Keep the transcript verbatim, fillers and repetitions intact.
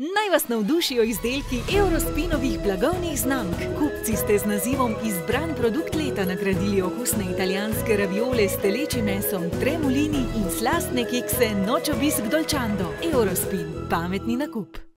Naj vas navdušijo izdelki Eurospinovih blagovnih znamk. Kupci ste z nazivom Izbran produkt leta nagradili okusne italijanske raviole s telečjim mesom, tremolini in slastne kekse Noč obisk Dolčando. Eurospin. Pametni nakup.